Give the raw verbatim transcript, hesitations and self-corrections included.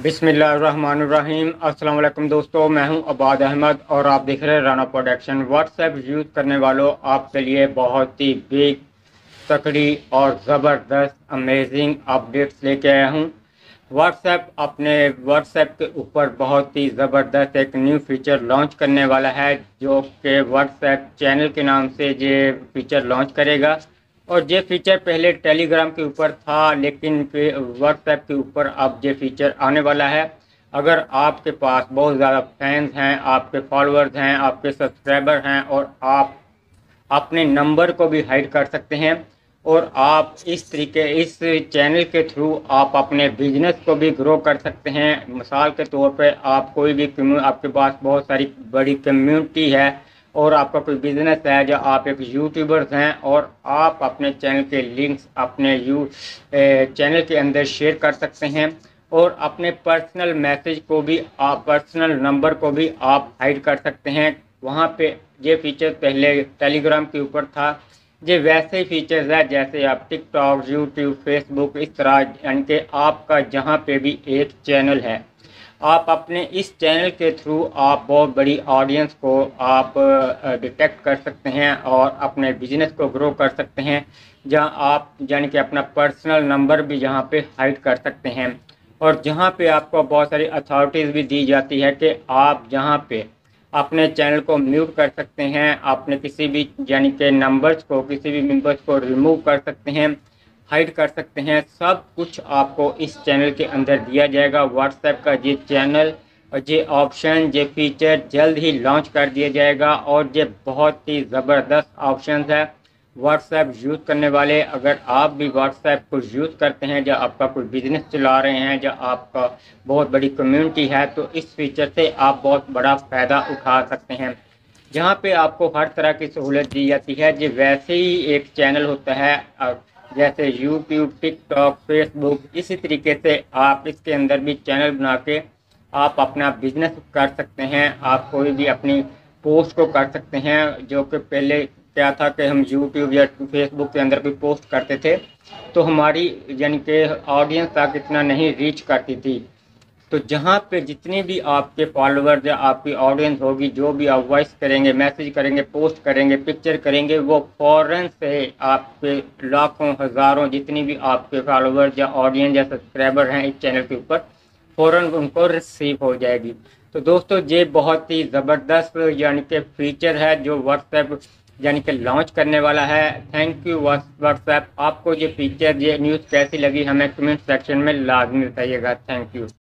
बिस्मिल्लाहिर्रहमानिर्रहीम। अस्सलाम वालेकुम दोस्तों, मैं हूं अबाद अहमद और आप देख रहे हैं राना प्रोडक्शन। व्हाट्सएप यूज़ करने वालों, आपके लिए बहुत ही बिग, तकड़ी और ज़बरदस्त अमेजिंग अपडेट्स लेके आया हूं। व्हाट्सएप अपने व्हाट्सएप के ऊपर बहुत ही ज़बरदस्त एक न्यू फीचर लॉन्च करने वाला है, जो कि व्हाट्सएप चैनल के नाम से ये फीचर लॉन्च करेगा। और ये फीचर पहले टेलीग्राम के ऊपर था, लेकिन फिर व्हाट्सएप के ऊपर अब ये फीचर आने वाला है। अगर आपके पास बहुत ज़्यादा फैंस हैं, आपके फॉलोअर्स हैं, आपके सब्सक्राइबर हैं और आप अपने नंबर को भी हाइड कर सकते हैं, और आप इस तरीके इस चैनल के थ्रू आप अपने बिजनेस को भी ग्रो कर सकते हैं। मिसाल के तौर पे आप कोई भी आपके पास बहुत सारी बड़ी कम्युनिटी है और आपका कोई बिजनेस है, जो आप एक यूट्यूबर्स हैं और आप अपने चैनल के लिंक्स अपने यू चैनल के अंदर शेयर कर सकते हैं, और अपने पर्सनल मैसेज को भी आप पर्सनल नंबर को भी आप हाइड कर सकते हैं। वहाँ पे ये फीचर पहले टेलीग्राम के ऊपर था। ये वैसे ही फीचर्स है जैसे आप टिकटॉक, यूट्यूब, फेसबुक, इस तरह, यानी कि आपका जहाँ पे भी एक चैनल है, आप अपने इस चैनल के थ्रू आप बहुत बड़ी ऑडियंस को आप डिटेक्ट कर सकते हैं और अपने बिजनेस को ग्रो कर सकते हैं, जहां आप यानी कि अपना पर्सनल नंबर भी जहां पे हाइड कर सकते हैं। और जहां पे आपको बहुत सारी अथॉरिटीज़ भी दी जाती है कि आप जहां पे अपने चैनल को म्यूट कर सकते हैं, आपने किसी भी यानी कि नंबर्स को, किसी भी मेंबर्स को रिमूव कर सकते हैं, हाइड कर सकते हैं। सब कुछ आपको इस चैनल के अंदर दिया जाएगा। व्हाट्सएप का ये चैनल और ये ऑप्शन, ये फीचर जल्द ही लॉन्च कर दिया जाएगा, और ये बहुत ही ज़बरदस्त ऑप्शन है। व्हाट्सएप यूज़ करने वाले, अगर आप भी व्हाट्सएप को यूज़ करते हैं, या आपका कोई बिजनेस चला रहे हैं, या आपका बहुत बड़ी कम्युनिटी है, तो इस फीचर से आप बहुत बड़ा फ़ायदा उठा सकते हैं। जहाँ पे आपको हर तरह की सहूलत दी जाती है, ये वैसे ही एक चैनल होता है जैसे यूट्यूब, टिकटॉक, फेसबुक। इसी तरीके से आप इसके अंदर भी चैनल बना के आप अपना बिजनेस कर सकते हैं। आप कोई भी अपनी पोस्ट को कर सकते हैं, जो कि पहले क्या था कि हम यूट्यूब या फेसबुक के अंदर कोई पोस्ट करते थे तो हमारी यानी कि ऑडियंस तक इतना नहीं रीच करती थी। तो जहाँ पे जितनी भी आपके फॉलोअर्स या आपकी ऑडियंस होगी, जो भी आप वॉइस करेंगे, मैसेज करेंगे, पोस्ट करेंगे, पिक्चर करेंगे, वो फ़ौरन से आपके लाखों हज़ारों जितनी भी आपके फॉलोअर्स या ऑडियंस या सब्सक्राइबर हैं इस चैनल के ऊपर, फ़ौरन उनको रिसीव हो जाएगी। तो दोस्तों, ये बहुत ही ज़बरदस्त यानी कि फीचर है जो व्हाट्सएप यानी कि लॉन्च करने वाला है। Thank you WhatsApp. आपको ये फीचर, ये न्यूज़ कैसी लगी, हमें कमेंट सेक्शन में लाजमी बताइएगा। Thank you.